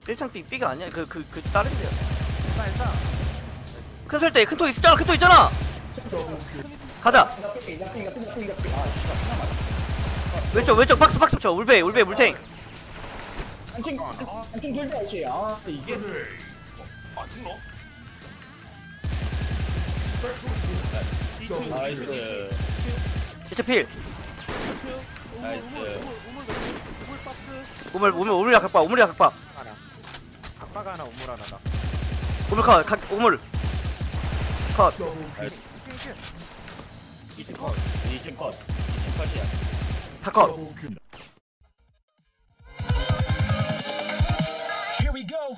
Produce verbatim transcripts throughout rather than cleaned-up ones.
일 창 삐 삐가 아니야. 그 그 그 다른 데야. 일단 일단 큰 설대 큰 통 있잖아. 큰 통 있잖아. 가자. 왼쪽 왼쪽 박스 박스 쳐. 울베 울베 물탱. 한층 한층 돌자지. 아 이게 안 죽나? 나이스. 이차 필. 나이스. 우물 우물 우물이야 각박 우물이야 각박. 하나 각바가 하나 우물 하나다. 우물 컷 각 우물. 컷. 이층 컷. 이층 컷. 이층 컷이야. 다 컷. Here we go.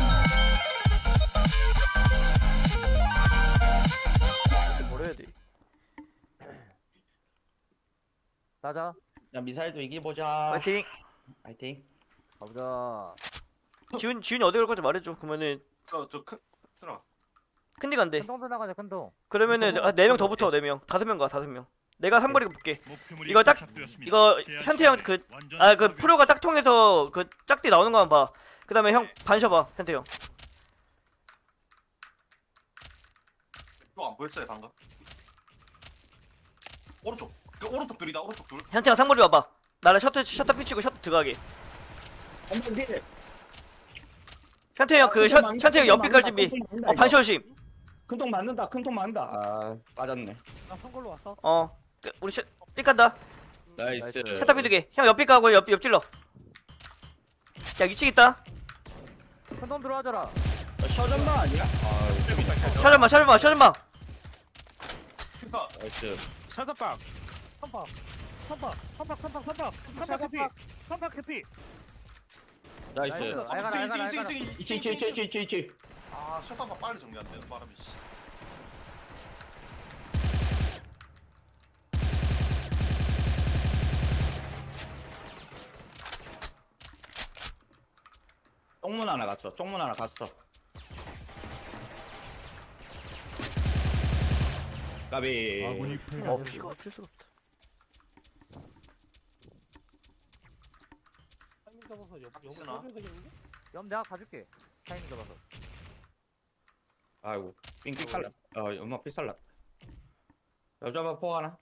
버려야 돼. 가자. 자 미사일도 이기보자. 파이팅. 파이팅. 가보자. 지훈 지훈이 어디 갈 건지 말해줘. 그러면은 저저큰 쓰라. 큰디 간대. 큰동도 나가자 큰동. 그러면은 아, 네 명 더 붙어. 네 명. 다섯 명 가. 다섯 명. 내가 삼거리 볼게. 이거 짝 이거 현태 형 그 아 그 프로가 짝통해서 그 짝띠 나오는 거만 봐. 그다음에 형 반셔 봐. 현태 형. 이거 안 보였어요 방금? 오른쪽 그 오른쪽 둘이다 오른쪽 둘. 현태 형 삼거리 와봐. 나를 셔터 셔터 피치고 셔터 들어가게. 현태 형그 현태 형 옆비 깔 준비. 어 반셔 심. 큰통 맞는다. 큰통 맞는다. 아 빠졌네. 나 선걸로 왔어. 어 그, 우리 셔, 삐 깐다. 나이스. 셔터 삐두개. 형 옆비 까고 옆 옆질러. 야 이 층 있다. 큰동 들어와줘라. 셔전만 아니야? 아 셔전마 셔전마 셔전마. 그니까 나이스. 샷박. 선박. 선박. 선박 선박 선박. 선박 캐피. 선박 캐피. 나이스. 알가라, 아, 알가라, 이층 이층 알가라. 이층 이층 이층 이층 이층 이층. 이층 이층 이층. 아 셔터만 빨리 정리 안 되는 바람이 씨. 쪽문 하나 갔어. 쪽문 하나 갔어. 까비. 아군이 어 피가 어쩔 수가 없다. 타이밍 잡아서 옆 옆으로 쓰나? 빼줘야 되겠는데? 옆 내가 가줄게. 타이밍 잡아서. 아이고. 삥삥 살라. 어 엄마 삥 살라. 여자만 포 하나.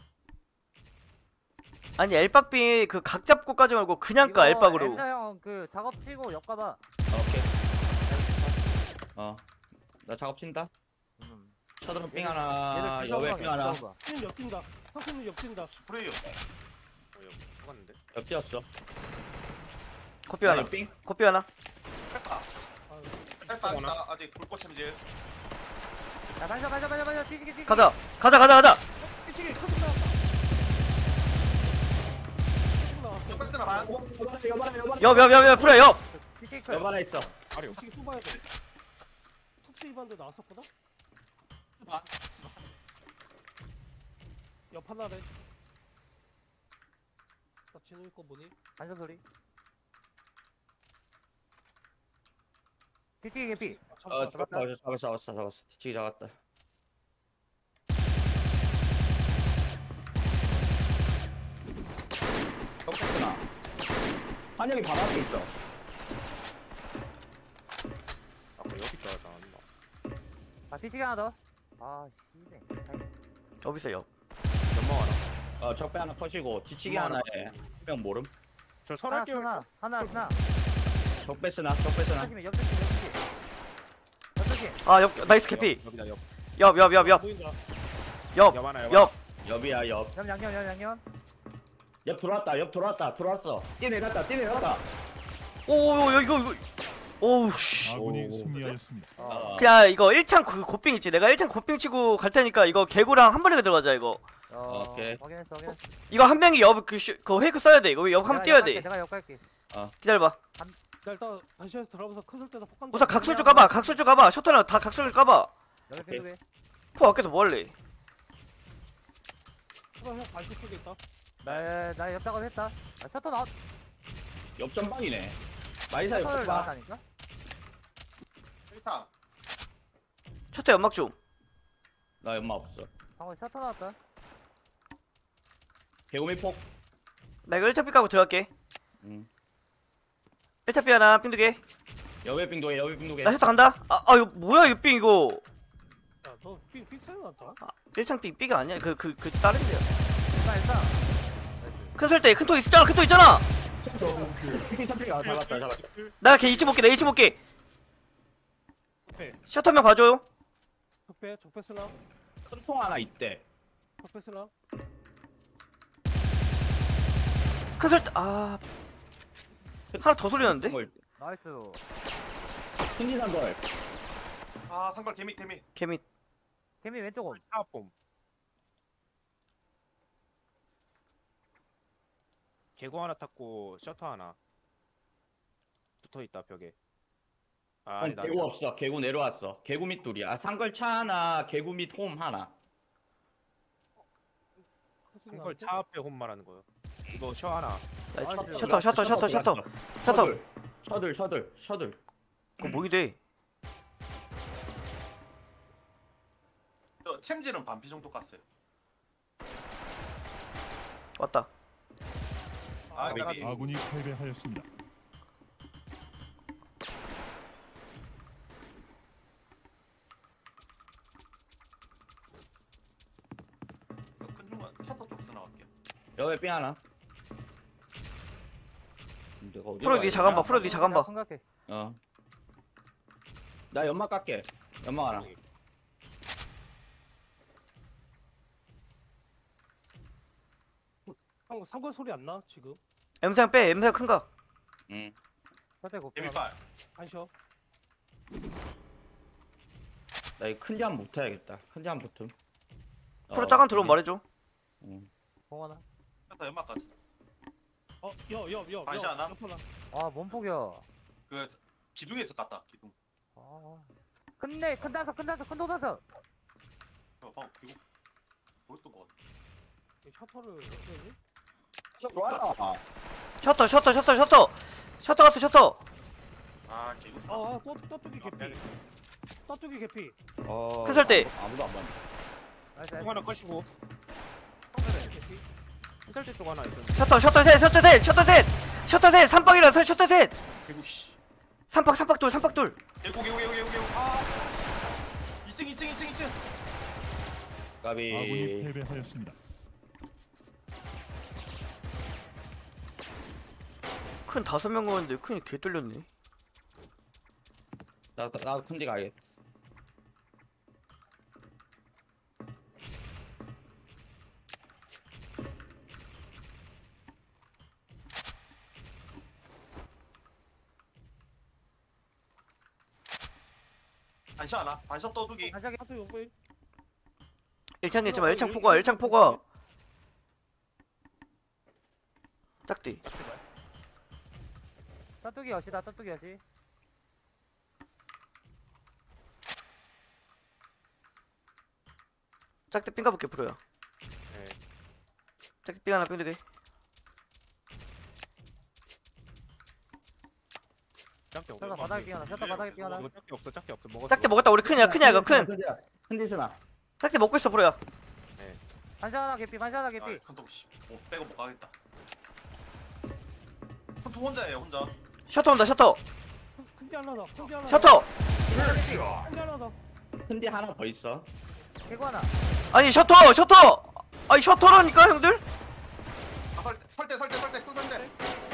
아니 엘박비 그 각 잡고 까지 말고 그냥 까 엘박으로. 엔자 형그 작업 치고 옆 가봐. 오케이. 어. 나 작업 친다. 음. 쳐들은 삥 하나. 얘들 여백 삥 하나. 님 옆뛴다. 상승님 옆뛴다. 스프레이요. 죽었는데? 옆 뛰었어. 코피 하나. 삥. 코피 하나. 뺐다. 뺐다 있다 아직 불꽃 챔질. 야 가자 가자 가자 가자 뛰기 뛰기. 가자. 가자 가자 가자. 뛰기 커튼 나왔다. 저 뺐더라 반. 옆옆옆옆 프레 옆. 뛰기 옆 하나 있어. 어떻게 뽑아야 돼? 툭스 입안도 나왔었거든? 반. 옆 하나래. 나 진우 거 뭐니? 안전 소리. 뛰기 개피. 어 잡았어 잡았어 잡았어 잡았어. 뒤치기 잡았다. 똑같구나. 한영이 바로 앞에 있어. 아까 여기 좋아하지 않았나? 아 뛰기 하나 더. 아 씨네. 여기서 옆. 연막 하나. 어 적배 하나 컷이고 뒤치기 하나에 한명 모름. 저 설할 게 하나 하나 하나. 적배 쓰나 적배 쓰나. 옆에 옆에 옆에. 옆에. 아 옆 나이스 캐피. 여기다 옆. 옆 옆 옆 옆. 보인다. 옆. 옆 하나 옆. 옆이야 옆. 옆 양념 옆 양념. 옆 들어왔다 옆 들어왔다 들어왔어. 뛰내렸다 뛰내렸다. 오 이거 이거 이거. 오우 씨. 아군이 오. 승리하였습니다. 어. 그냥 이거 일 창 그 곱빙 있지. 내가 일 창 곱빙 치고 갈 테니까 이거 개구랑 한 번에 들어가자 이거. 어, 오케이. 확인했어 확인했어. 이거 한 명이 옆그 그 페이크 써야 돼. 이거 옆 한번 뛰어야 돼. 내가 옆 갈게. 기다려봐. 나 일단 다시에서 들어가면서 큰 설때서 폭 간다. 우선 각설주 까봐. 각설주 까봐. 셔터랑 다 각설주 까봐. 여기 오케이. 핑두개. 포 아껴서 뭐 할래? 형 발수 쪽에 있다. 나나 옆 작업 했다. 나 셔터 나왔. 옆 전방이네. 마이사 옆 셔터를 전방. 나왔다니까. 일단 셔터 연막 좀. 나 연마 없어. 방금 셔터 나왔다. 개구미 폭. 나 이거 일 차 삐 까고 들어갈게. 응. 일 차 삐 하나 삥 두 개. 여외 빙도에 여외 빙도에. 나 셔터 간다. 아, 아 이거 뭐야 이거 삥 이거. 야너삥삥 차이 났다. 일창 삥 삥이 아니야. 그 그 그 다른데요. 일단 일단. 큰 설대 큰 통 있잖아. 큰 통 있잖아. 피피 삼피 아 잡았다 잡았다. 나 걔 이치 볼게. 나 이치 볼게. 적배 셔터 한 명 봐줘요. 적배 적배 쓰나? 큰통 하나 있대. 적배 쓰나? 큰 설대 아 하나 더 소리 나는데? 나이스. 큰지 산걸. 아 상걸 개미 개미. 개미 개미 왼쪽은. 사범. 개구 하나 탔고 셔터 하나 붙어있다 벽에. 아 형, 아니다. 개구 없어. 개구 내려왔어. 개구 밑 둘이야. 아 상걸 차 하나, 개구 밑 홈 하나. 생걸 차 앞에 홈 말하는 거요. 이거 셔 하나. 나이스. 나이스. 셔터 셔터 셔터 셔터 셔터 셔들 셔들 셔들. 그거 뭐이 돼? 저 챔질은 반피 정도 깠어요. 왔다. 아 아, 까비. 아군이 패배하였습니다. 큰 중간 셔터 쪽에서 나갈게요. 여외 삥 하나. 내가 어디로 프로 가야 니 자간 봐. 되나? 프로 니 자간 봐. 생각해. 어. 나 연막 깎게. 연막 하나. 형 상권 소리 안 나? 지금? 엠사양 빼. 엠사양 큰가? 응. 사대 곱게. 개미빨. 안 쉬어. 나 이 큰지 한번 붙어야겠다. 큰지 한번 붙음. 프로 작은 들어오면 말해줘. 응. 공하나. 셔터 연막까지. 어, 여, 여, 여. 반시 하나? 아, 몸폭이야. 그 기둥에서 깠다 기둥. 아. 끝내, 큰 다섯, 큰 다섯, 큰 도다섯. 어, 방 기둥. 뭐였던 거 같아. 셔터를 어떻게 하지? 좋아. 셔터 셔터 셔터 셔터 셔터 갔어 셔터. 아 개구스. 아, 아, 또, 떠쪽이 개피. 떠쪽이 개피. 어. 큰 설대. 아무도 안 봤네. 나이스, 쪽 하나 컷이고 성대네, 개피. 흰살대 쪽 하나 있었는데. 셔터 셔터 셋 셔터 셋 셔터 셋 셔터 셋 삼박이라서 셔터 셋 개구 씨. 삼박 삼박 둘 삼박 둘. 개구 개구 개구 개구 개구. 아. 이층 이층 이층 이층. 까비. 아군이 패배하였습니다. 큰 다섯 명 오는데 큰이 개 뚫렸네. 나, 나, 나 큰지 가게. 반시 하나. 반시 떠두기. 다시하게 하트 용보이. 일창 있지만 일창 포가 일창 포가. 짝디. 따뚜기 여시다, 따뚜기 여시. 짝디 삥 가볼게 프로야. 네. 짝디 삥 하나 삥 두 개. 짝대 없어. 셔터 바닥에 삥 하나, 셔터 바닥에 삥 하나. 이거 짝대 없어. 짝대 없어. 먹었어. 짝디 먹었다. 우리 큰이야 큰이야 이거 큰. 큰지 쓰나? 짝디 먹고 있어 프로야. 반샷 하나 개피, 반샷 하나 개피. 아, 큰통 씨. 어, 빼고 못 가겠다. 큰통 혼자예요 혼자. 셔터 온다 셔터. 큰지 하나 더. 큰지 하나 더. 셔터. 큰지 하나 더. 큰지 하나 더 있어. 개구 하나. 아니 셔터 셔터. 아니 셔터라니까 형들. 아, 설대 설대 설대 설대 큰 설대.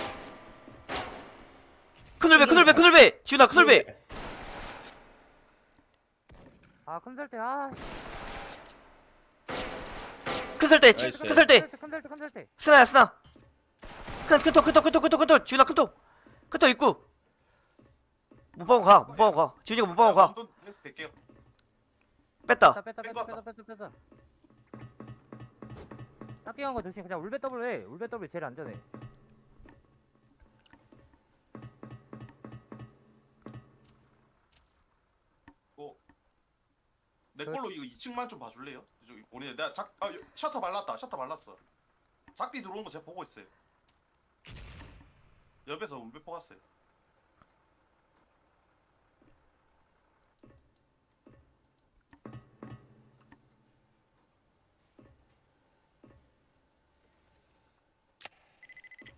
큰울배 큰울배 큰울배. 지훈아 큰울배. 아, 큰 설대, 아. 큰 설대. 나이스. 큰 설대. 큰 설대, 큰 설대. 스나야 스나. 큰큰통큰통큰통큰통 지훈아 큰통. 큰통 입구. 못 봐고 가. 못 봐고 가. 지훈이가 못 봐고 가. 돈 될게요. 뺐다. 뺐다, 뺐다, 뺐다, 뺐다, 뺐다, 뺐다. 딱기 한거 조심. 그냥 울베 더블 해. 울베 더블 제일 안전해. 내 걸로 이거 이 층만 좀 봐줄래요? 저기 본인 내가 작 아, 셔터 발랐다. 셔터 발랐어. 작디 들어오는 거 제가 보고 있어요. 옆에서 울베 뽑았어요.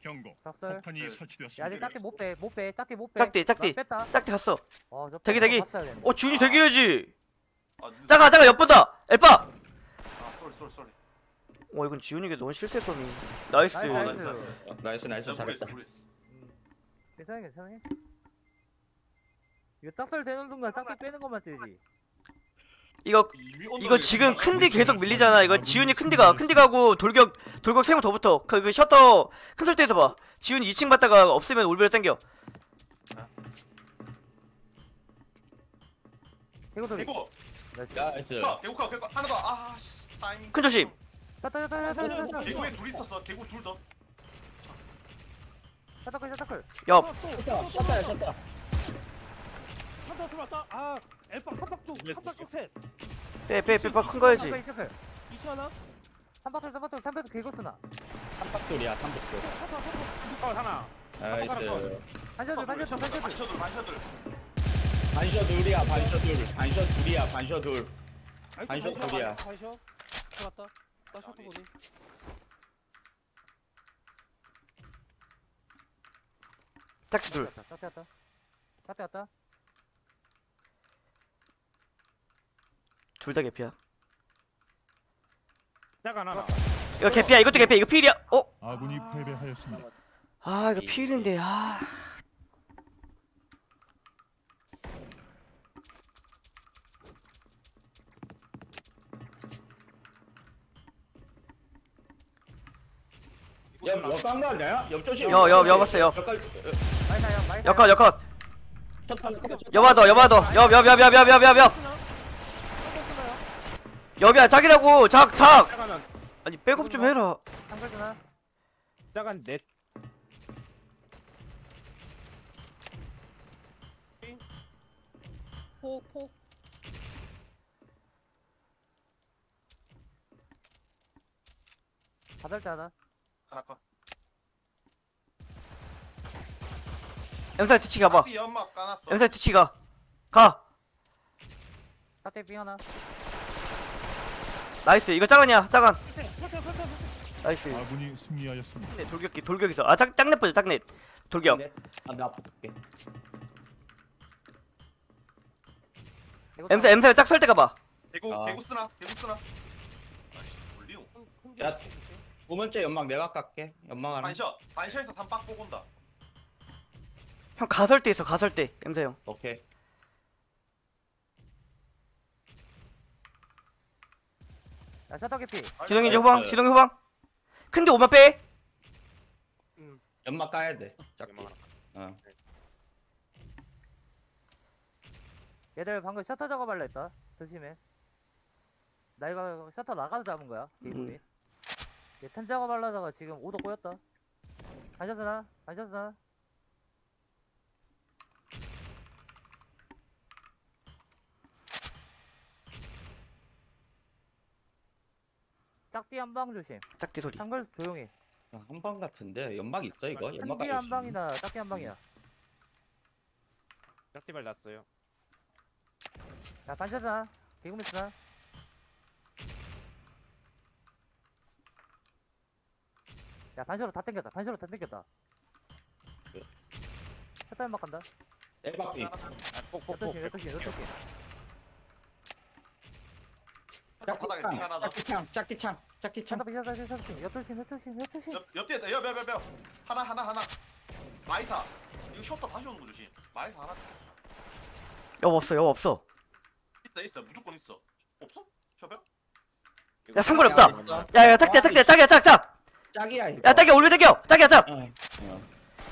경고. 짝설. 폭탄이 야 아직 설치되었습니다. 짝대 못빼 못빼 짝대 못빼 짝대, 짝대. 뺐다. 짝대 갔어. 어, 저 대기, 뺐다. 대기. 봤어야 되는데. 어 지훈이 대기해야지. 아, 늦었어. 짜가 짜가 엿본다. 에빠. 아, 쏘리 쏘리 쏘리. 어 이건 지훈이가 너무 실수했어니. 나이스. 나이스, 아, 나이스. 나이스 나이스. 어, 나이스 나이스 야, 모르겠어 잘했다. 모르겠어. 괜찮아 괜찮아. 이거 짝설 되는 순간 짝대 빼는 것만 뜨지. 이거 이미 이거 언덕에 지금 있구나. 큰디 계속 밀리잖아. 이거 지훈이 큰디가 큰디가고 돌격 돌격 세 명 더 붙어. 그, 그 셔터 큰 설대에서 봐. 지훈이 이 층 봤다가 없으면 올베로 당겨. 개구 소리. 개구. 나이스. 카, 개구 카, 개구 카. 하나 더. 아, 씨, 타이밍. 큰 조심. 짝다 짝다 짝다 짝다. 개구에 둘 있었어. 개구 둘 더. 짝다클 짝다클. 야 쳤다 쳤다 쳤다. 한번 들어왔다. 아, 엘박 삼박 쪽, 삼박 쪽 셋. 빼 빼 빼 큰 거야지. 짝클. 이치 하나. 삼박클 삼박클 삼박클 개구 쓰나. 삼박돌이야 삼박돌. 어 하나. 나이스. 반셔들 반셔들 반셔들. 반셔들 반셔들. 반셔 둘이야 반셔 둘. 반셔 둘이야 반셔 둘. 아이고, 반셔 반셔, 둘이야. 반셔. 들어왔다. 나 셔터 보니. 짝지 둘. 짝대 왔다. 짝대 왔다. 둘 다 개피야. 짝안 하나. 이거 개피야. 이것도 개피야. 이거 필이야. 어? 아군이 패배하였습니다. 아 이거 필인데. 아. 옆 옆간 거 아니야? 옆 조심. 여, 여, 여 봤어요. 옆간 많이 나요 많이. 역컷 역컷. 첫판 여봐 더 여봐 더. 옆옆옆옆옆옆옆. 옆이야 짝이라고. 작 작. 짝하면 아니 백업 좀 해라. 삼글 쓰나. 짝한 넷. 포, 포. 다들 짜다. 하나 컷. 엠사이 뒤치 가봐. 앞뒤 연막 까놨어. 엠사이 뒤치 가. 가. 짝대 삥 하나. 나이스. 이거 짜간이야. 짜간. 설태, 설태, 설태. 나이스. 아군이 승리하였습니다. 네, 돌격기 돌격이서. 아짝 짝넷 보자. 짝넷. 돌격. 아나 볼게. 엠사 엠사이 짝 설때 가봐. 개구 아. 개구 쓰나? 개구 쓰나? 아이씨, 올리오. 야. 두 번째 연막 내가 깎게. 연막 하나. 반셔. 반셔에서 삼박 보고 온다. 형 가설대 있어. 가설대. 엠사 형. 오케이. 야 셔터 개피. 지동이 이제 아, 후방. 지동이 후방. 근데 오만 빼. 연막 까야 돼. 짝기. 연막 어. 얘들 방금 셔터 작업할라 했다. 조심해. 나 이거 셔터 나가서 잡은 거야. 개구리. 얘템 작업하려다가 지금 오도 꼬였다. 반셔스나? 반셔스나? 짝뒤 한방 조심. 짝대 소리. 상글 조용히. 한방 같은데 연막 있어 이거? 연막 큰뒤 깔 한 방이나 짝뒤 한 방이야. 짝지발 났어요. 야 반셔스나? 개구미스나? 야 반셔로 다 땡겼다. 반셔로 다 땡겼다. 셔터 연막 간다. 일박빙. 꼭꼭꼭. 여덟 시 여덟 시 여덟 시. 바닥에 빙 하나 더. 짝기창 짝기창 짝기창. 셔터 셔터 셔터 셔터 여덟 시 여덟 시 여덟 시. 옆 옆뒤에 옆옆옆옆 하나 하나 하나. 마이사. 이거 셔터 다시 오는 거 조심. 마이사 하나 찍혔어. 여 없어. 여 없어. 있다 있어. 무조건 있어. 없어? 협약? 야 상관 없다. 야야 짝대 짝대 짝이야 짝 짝. 짝이야 이거. 야 짝이야 올려 당겨. 짝이야 짝. 어. 어.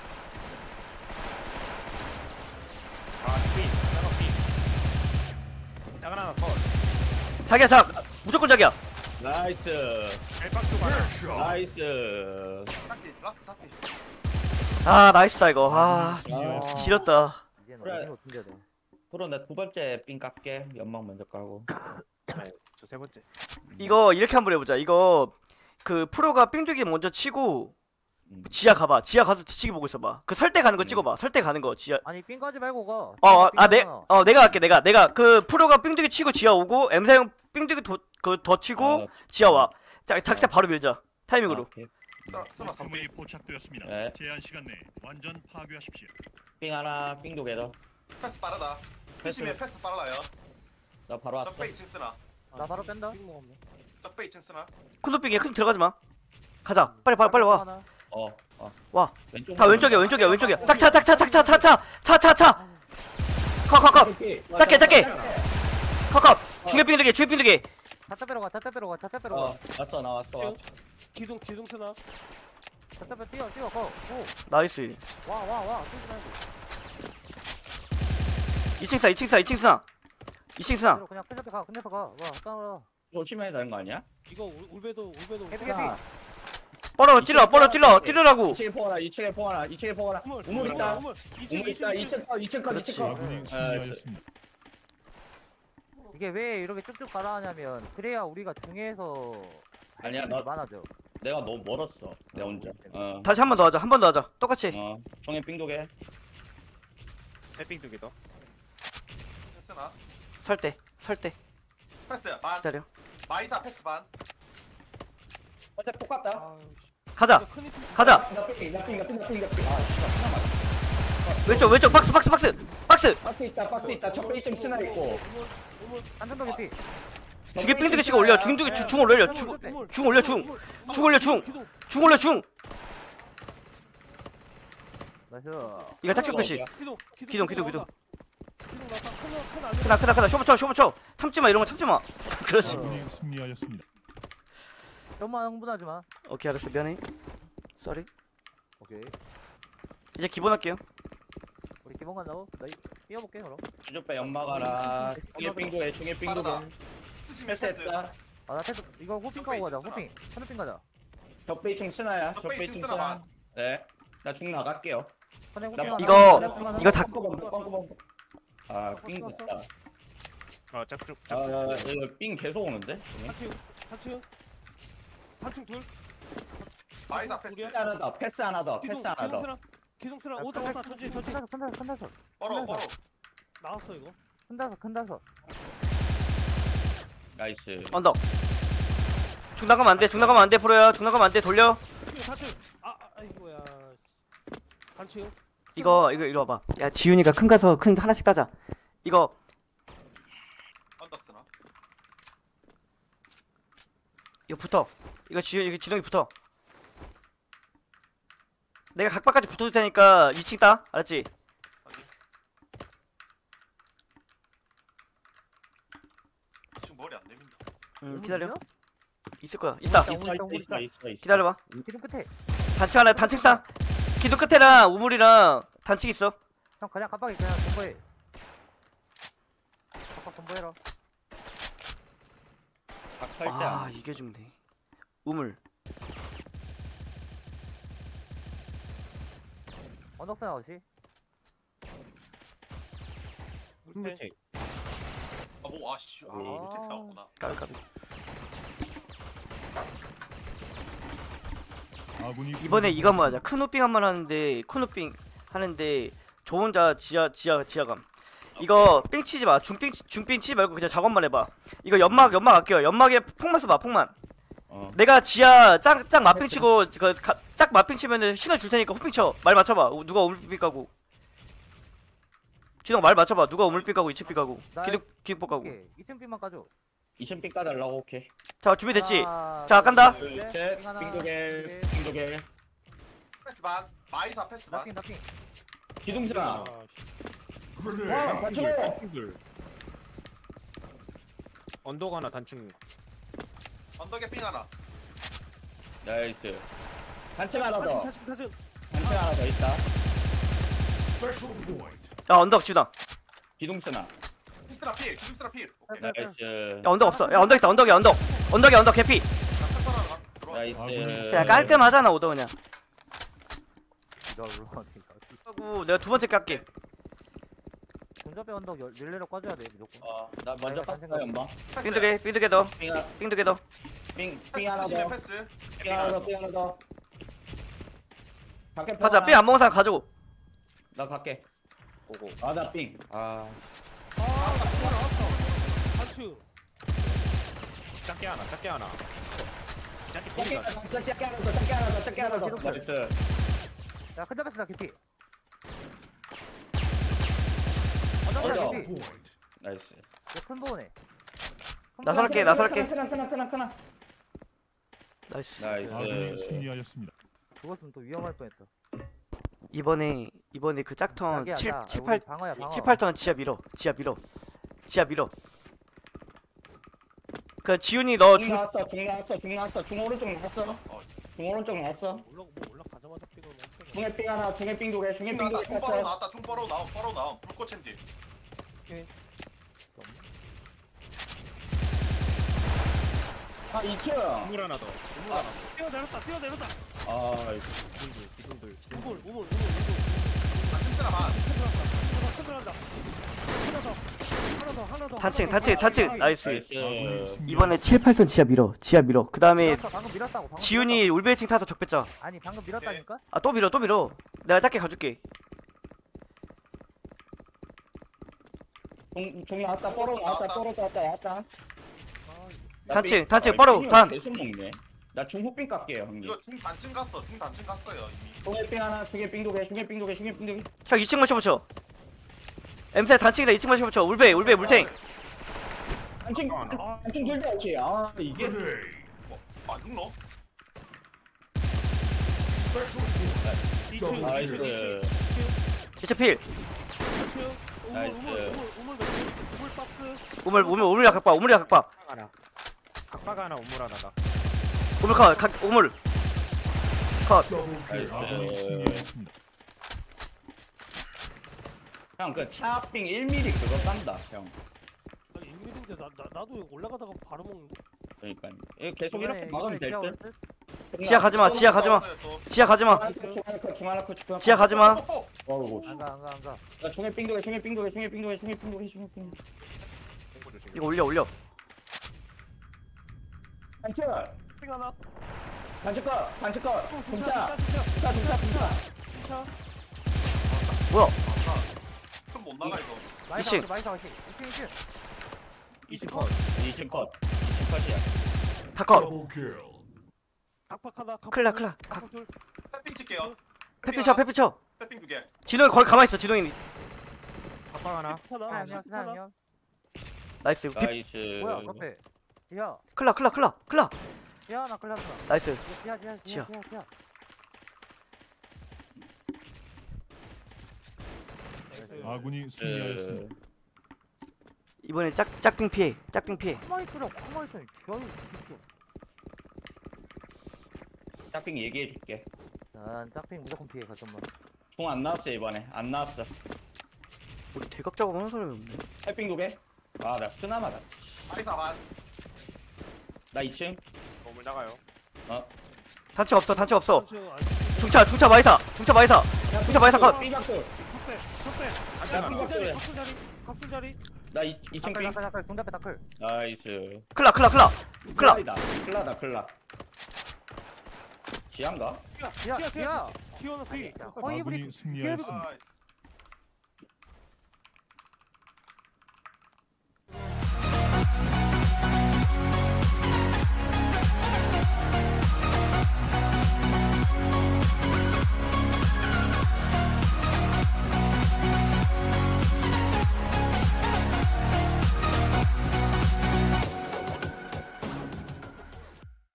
아 삐. 짝한 삐. 짝은 하나 컷. 자기야 작. 무조건 자기야. 나이스. 엘박도 하나. 나이스. 싹디 라스 싹디. 아 나이스다 이거. 아 승리하였습니다. 지렸다. 이제는 그래. 어디로 튕겨야 돼. 프로 나 두 번째 삥 깎게. 연막 먼저 까고. 저 세 번째. 이거 이렇게 한번 해보자. 이거 그 프로가 삥두기 먼저 치고 음. 지하 가봐. 지하 가서 뒤치기 보고 있어봐. 그 설대 가는 거 찍어봐. 설대 가는 거 지하. 아니 삥 가지 말고 가. 어아내 어 내가 갈게. 내가 내가 그 프로가 삥두기 치고 지하 오고 엠사 형 삥두기 그 더 치고 어, 지하 와. 자 작세 바로 밀자. 타이밍으로. 오케이. 쓰나 쓰나 삼 목표물이 포착되었습니다. 네. 제한 시간 내에 완전 파괴하십시오. 삥 하나 삥 두 개 더. 패스 빠르다. 티심에 패스 빨라요. 나 바로 왔어. 떡배 이층 쓰나. 나 바로 뺀다. 빙 먹었네. 떡배 이층 쓰나. 큰 핑이야 큰 들어가지 마. 가자. 빨리 빨리 빨리 와. 하나. 어. 어. 와. 왼쪽. 다 왼쪽이야 왼쪽이야 왼쪽이야. 짝차 짝차 짝차 차차 차차차. 컷컷컷. 작게 작게. 컷컷. 중계 핑 두 개, 중계 핑 두 개. 자타 빼러 가. 자타 빼러 가. 자타 빼러 어. 가. 왔어 나 왔어 왔어. 기둥 기둥 쓰나? 자타 빼 뛰어 뛰어 고. 나이스. 와 와 와. 뛰지 말고. 이 층 싸, 이 층 싸, 이 층 싸. 이 층 싸. 그대로 그냥 끝내서 가. 끝내서 가. 와 따라. 조심해야 되는 거 아니야? 이거 울- 울베도 울베도 해피 울베도. 해피. 뻘어 찔러, 뻘어 찔러, 찔러라고. 이층에 포 하나, 이층에 포 하나, 이층에 포 하나. 우물 우물 있다. 우물. 이층 우물 있다. 이층 컷, 이층 컷, 그렇지. 이층 컷. 아군이 아, 승리하였습니다. 이게 왜 이렇게 쭉쭉 가라하냐면 그래야 우리가 중에서 아니야, 나 많아져. 내가 너무 멀었어. 내 혼자. 어. 다시 한 번 더 하자, 한 번 더 하자. 똑같이. 어. 종에 삥 두 개. 해핑 두 개 더. 이층 쓰나. 설 때, 설 때. 패스 반. 기다려. 마이사 패스 반. 어째 폭 같다. 가자, 가자. 나 삥, 나 삥, 나 삥, 나 삥, 나 삥. 아, 씨발, 하나 맞아. 왼쪽, 왼쪽. 박스, 박스, 박스, 박스. 박스 있다, 박스 있다. 첫 페이지 스나 있고. 안전도 개피. 중계 삥 두 개씩 올려. 중 두 개, 중, 중 올려. 중, 중 올려, 중. 중 올려, 중. 중 올려, 중. 나이스. 이거 탁격 표시. 기둥 기둥, 기둥, 기둥. 기둥 나타 큰큰 크다, 크다, 크다. 쇼부 쳐, 쇼부 쳐. 참지 마, 이런 거 참지 마. 그렇지. 아군이 승리하였습니다. 좀만 흥분하지 마. 오케이, 알았어. 미안해. 쏘리. 오케이. 이제 기본 할게요. 우리 기본 간다고? 나 이- 뛰어볼게 그럼. 주주배 연마가라. 중에 삥 두 개, 중에 삥 두 개. 빠르다. 티심에 패스. 패스했다. 아나 패스 이거 호핑 까고 가자. 호핑. 하늘핑 가자. 적 페이징 스나야. 적 떡배 이층 페이징 쓰나 스나. 반. 네. 나 중 나갈게요. 선에 나 호핑 하나. 이거- 호핑 하나. 이거 다- 뻥뻥, 뻥뻥. 아, 삥 됐다. 어 짝쭉 아, 짝쭉. 이거 삥 계속 오는데? 중에? 한층 한층 한층 둘. 마이사 패스. 패스 하나 더, 패스 하나 더, 기둥 패스 하나 더. 기둥 기둥 쓰나 오다 오다 전지 전지 큰다서 큰다서 큰다서 뻘어 뻘어. 나왔어 이거. 큰다서 큰다서. 나이스. 언덕. 중 나가면 안 돼, 중 나가면 안 돼, 프로야. 중 나가면 안 돼, 돌려. 한층 아 아, 아이고야. 한층 이거, 이거, 이리 와봐. 야, 지훈이가 큰 가서 큰 하나씩 따자. 이거, 언덕 쓰나. 이거 붙어. 이거 지훈, 이거 지동이 붙어. 내가 각박까지 붙어줄 테니까 이 층 따. 알았지? 어디? 지금 머리 안 내민다. 응, 기다려. 있을 거야. 있다. 있다, 있어, 우물 있어, 있어, 있어. 기다려봐. 기둥 끝에. 단층 하나, 단층 싸. 기둥 끝에랑 우물이랑 단층 있어. 형 그냥 깜빡이 그냥 공부해. 깜빡 공부해라. 박살 때 아, 안. 이게 죽네. 우물. 언덕선 아웃이. 물체. 아뭐 아씨. 아 아. 밑에 나왔구나. 까비. 아군이 이번에 이거 한번 하자. 큰 우빙 한번 하는데, 큰 우빙 하는데, 저 혼자 지하, 지하, 지하감. 이거 삥 치지 마. 중삥, 중삥 치지 말고 그냥 작업만 해봐. 이거 연막, 연막 할게요. 연막에 폭만 써봐, 폭만. 어. 내가 지하 짝, 짝 맞빙 치고, 그, 가, 짝 맞빙 치면은 신호 줄 테니까 호빙 쳐. 말 맞춰봐. 우- 누가 우물빙 까고. 진영 말 맞춰봐. 누가 우물빙 까고, 이층빙 까고. 나- 기둥, 기둥 까고. 오케이. 이층 핀만 까줘. 이천 삥 까달라고, 오케이. 자, 준비됐지? 하나, 자, 깐다. 둘, 둘, 셋. 셋, 핑 하나, 삥 두 개, 두 개. 삥 두 개. 패스 반. 마이사 패스 반. 나핑 나핑. 기둥스나. 아, 와, 맞춰! 둘. 언덕 하나 단층. 언덕에 삥 하나. 나이스. 단층 하나 더. 한층 한층 단층 하나 더 있다. 야, 언덕, 지훈아. 기둥스나. 피스라 필. 기둥스라 필. 오케이. 나이스. 야, 언덕 없어. 야, 언덕 있다. 언덕이야, 언덕. 언덕이야, 언덕 개피. 자, 패스 하나 가. 들어와. 나이스. 야, 깔끔하잖아, 오더 그냥. 이거 올라가니까. 하고 내가 두 번째 깎게. 공접배 언덕 열- 열내로 꺼줘야 돼 무조건. 어, 나 먼저 아이고, 깠어, 연마. 패스. 삥 두 개, 삥 두 개 더. 삥 하나, 삥 두 개 더. 삥, 패스 삥 하나 쓰시면 더. 패스. 삥 하나 더, 삥 하나 더. 밖에 삥 가자, 하나. 삥 안 먹은 사람 가지고. 나 갈게. 오고. 아, 나 삥. 아, 한층 작게 하나. 작게 하나. 짧게 짧게 삐가. 하나 더, 짧게 하나 더, 짧게 하나 더, 짧게 하나 더. 나이스. 야 큰 잡혔어 개피. 어져. 어떤 개피? 나이스. 큰 보네. 나설할게 나설할게. 크나 크나 크나 크나. 나이스. 나이스. 아군이 승리하였습니다. 죽었으면 또 위험할 뻔했다. 이번에 이번에 그 짝턴 자기야, 자, 칠, 우리 팔 방어야 방어. 칠, 팔 턴 지하 밀어. 지하 밀어. 지하 밀어. 그 지훈이 너 중 중, 나왔어, 중 나왔어, 중 나왔어, 중 오른쪽 나왔어. 중 오른쪽 나왔어. 올라 뭐 올라가자마자 피가 너무 중에 삥 하나, 중에 삥 두 개, 중에 삥 두 개. 중 바로 나왔다. 중 바로 나옴. 바로 나옴. 불꽃 챔티. 아, 이 층. 우물 하나 더. 우물 하나 더. 뛰어내렸다 뛰어내렸다 아, 기둥들 기둥들. 우물 우물 우물 우물 아, 틈새나 반. 큰들한다 하나 더 하나 더 하나 더 단층 하나 더. 단층 단층 아, 나이스. 나이스. 아군이 승리하였습니다. 이번에 칠, 팔 턴 지하 밀어. 지하 밀어. 그 다음에 밀었다, 방금 밀었다고. 방금 지훈이 울베이칭 타서 적배짜. 밀었다. 아니 방금 밀었다니까? 아 또 밀어 또 밀어. 내가 짧게 가줄게. 중, 중 나왔다, 뽀로 나왔다, 뽀로 나왔다, 나왔다. 단층 단층 뻐로 단. 계속 먹네. 나 중후빙 깎게요, 형님. 이거 중 단층 갔어. 중 단층 갔어요 이미. 중에 삥 하나, 중에 삥 두 개, 중에 삥 두 개, 중에 삥 두 개. 형 이 층만 쳐붙여. 엠세 단층이다 이 층만 쳐붙여. 울베 울베 물탱. 한층, 한층 둘다 없지. 아, 이게. 어, 안 죽노? 나이스. 기차 필. 우물 나이스. 우물 우물 우물 몇 개? 우물 박스 우물 우물 우물이야 각박 우물이야 각박. 하나. 각박 하나 우물 하나다. 우물 컷 각 우물. 컷. 나이스. 아군이 승리하였습니다. 형, 그 차빙 일 밀리미터 그거 깐다, 형. 나 일 밀인데 나, 나, 나도 이거 올라가다가 바로 먹는데 그러니까. 이거 계속 이번에- 이렇게 막으면 이번에 될 지하 올 듯? 듯? 지하 가지마 지하 가지마. 지하 가지마. 지하 가지마. 어우, 안 가 안 가 안가. 나 중에 삥 두 개, 중에 삥 두 개, 중에 삥 두 개, 중에 삥 두 개, 중에 삥 두 개. 공부 조심. 이거 올려 올려. 단추! 핑 하나 단추 거! 단추 거! 어, 중차! 진짜 중차, 중차, 중차! 진짜 뭐야? 큰못 나가 이거. 많이 이층. 나왔어 많이 나왔어. 이층 이층. 이 층 컷! 이 층 컷! 이 층 컷이야. 다 컷. 각박 하나 각박 클라, 둘, 클라. 각박 둘 패핑 칠게요. 페피 쳐 페피 쳐. 패핑 두 개. 진동이 거기 가만히 있어 진동이. 각박 하나. 하나 아, 안녕 하나 안녕. 나이스. 비, 나이스. 뭐야 카페. 지하. 클라 클라 클라 클라. 지하 하나 끌렸어. 나이스. 지하 지하 지하. 지하 지하 지하. 아군이 승리하였습니다. 이번에 짝 짝빙 피해. 짝빙 피해. 가만히 있으라 가만히 있으라. 겨우 진짜. 짝빙 얘기해줄게. 난 짝핑 무조건 피해 가끔만. 중 안 나왔어, 이번에. 안 나왔어. 우리 대각 작업하는 사람이 없네. 해빙 두 개? 아, 나 쓰나마다. 아이사 반. 나 이 층. 우물 나가요. 단체 없어 단체 없어. 단층 안 중차 중차 마이사 중차 마이사. 중차 마이사 컷. 삐각도. 적배 적배 나 하나. 삐각도. 자리 각수 자리 각수 자리 나 이 층 다클 삥. 다클 다클 중답에 다클. 나이스. 클라 클라 클라. 클라. 클라다. 클라다, 클라. 지한가? 지하 지하. 티오는 피 허이브리 아군이 승리하였습니다. 아이스.